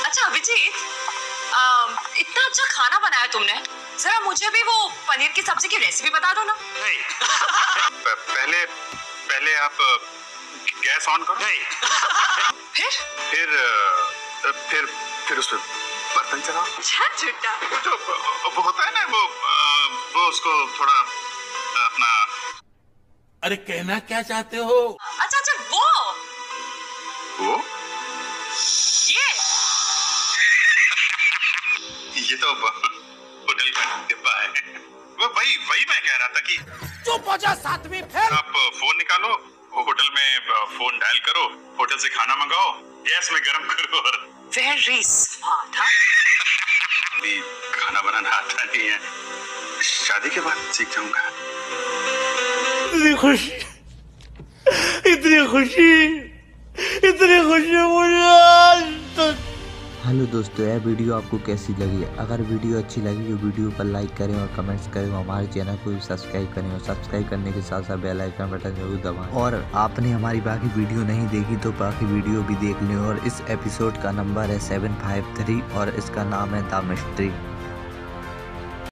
अच्छा अभिजीत, इतना अच्छा खाना बनाया तुमने, जरा मुझे भी वो पनीर की सब्जी की रेसिपी बता दो ना। नहीं। पहले आप गैस ऑन करो। नहीं। फिर उस पर बर्तन चलाओ। झूठा। वो होता है ना वो उसको थोड़ा अपना। अरे कहना क्या चाहते हो? अच्छा वो ये तो होटल का डिब्बा है। वो वही मैं कह रहा था कि चुप हो जा सातवीं फेल। आप फोन निकालो, होटल में फोन डायल करो, होटल से खाना मंगाओ, गैस में गरम करो और वेरी स्मार्ट। हाँ, अभी खाना बनाना आता नहीं है, शादी के बाद सीख जाऊंगा। इतनी खुशी मुझे आज तक। हेलो दोस्तों, यह वीडियो आपको कैसी लगी? अगर वीडियो अच्छी लगी तो वीडियो पर लाइक करें और कमेंट्स करें। हमारे चैनल को भी सब्सक्राइब करें और सब्सक्राइब करने के साथ साथ बेल आइकन बटन जरूर दबाएं। और आपने हमारी बाकी वीडियो नहीं देखी तो बाकी वीडियो भी देख लें। और इस एपिसोड का नंबर है 753 और इसका नाम है द मिस्ट्री।